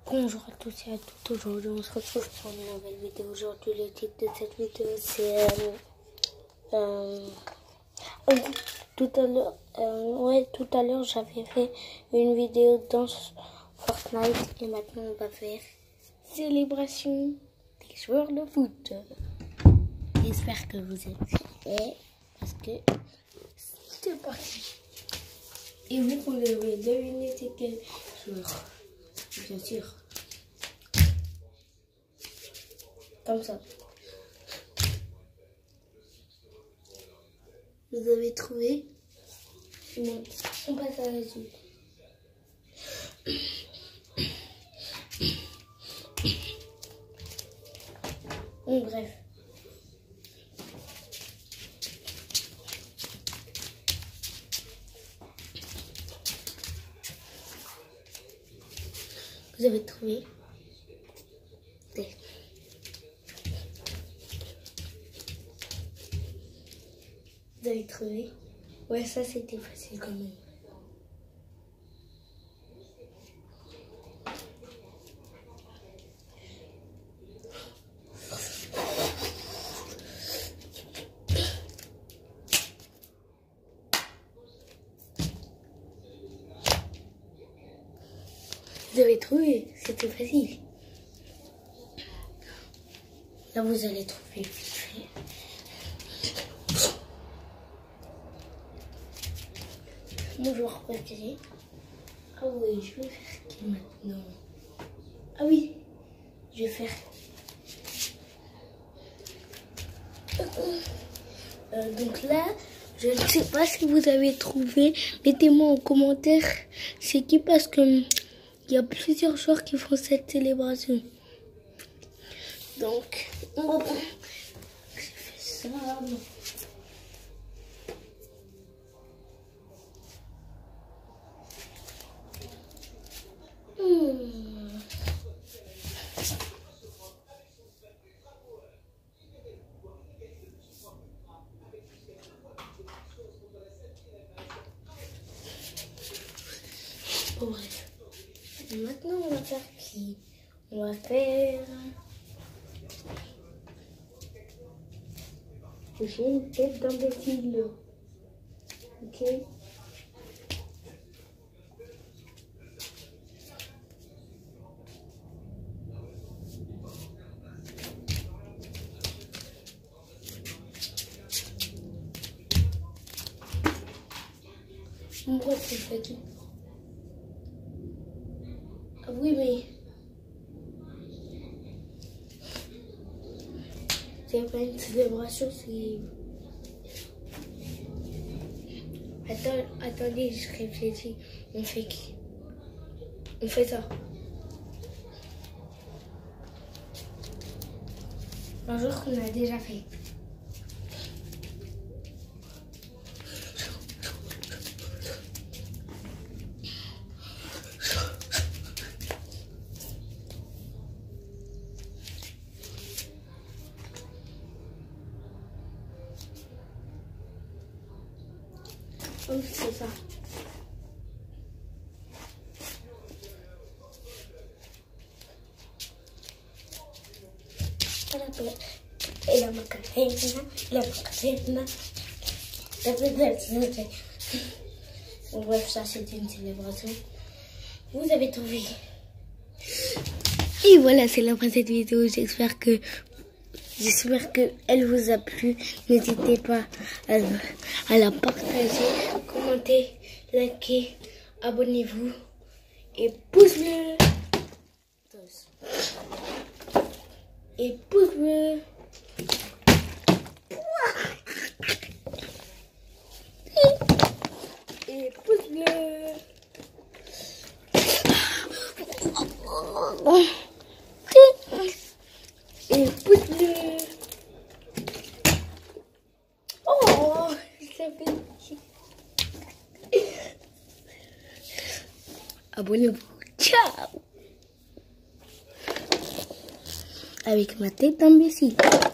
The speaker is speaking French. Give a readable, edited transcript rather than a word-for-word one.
Bonjour à tous et à toutes, aujourd'hui on se retrouve pour une nouvelle vidéo. Aujourd'hui le titre de cette vidéo c'est tout à l'heure j'avais fait une vidéo dans Fortnite et maintenant on va faire célébration des joueurs de foot. J'espère que vous êtes prêts parce que c'est parti. Et vous devez deviner c'est quel joueur. Bien sûr. Comme ça. Vous avez trouvé? Bon, on passe à la suite. Bon, bref. Vous avez trouvé? Vous avez trouvé? Ouais, ça c'était facile quand même. Vous avez trouvé? C'était facile. Là, vous allez trouver vite fait. Mon joueur préféré. Ah oui, je vais faire qui maintenant? Ah oui, je vais faire. Donc là, je ne sais pas si vous avez trouvé. Mettez-moi en commentaire c'est qui parce que il y a plusieurs joueurs qui font cette célébration. Donc, on reprend. J'ai fait ça. Bon, bref. Maintenant, on va faire qui? On va faire... J'ai une tête d'imbécile. Ok? Moi, c'est fait. Ah oui, mais... c'est pas une célébration, c'est... Attendez, je réfléchis. On fait qui? On fait ça. Un jour qu'on a déjà fait. Oh, c'est ça. Et la macarena, la macarena. Bon, bref, ça c'était une célébration. Vous avez trouvé. Et voilà, c'est la fin de cette vidéo. J'espère que elle vous a plu. N'hésitez pas à la partager, commenter, liker, abonnez-vous et pouce bleu. Et pouce bleu. Et pouce bleu. Et pouce bleu. Oh, ça fait... Abonnez-vous. Ciao. Avec ma tête d'imbécile.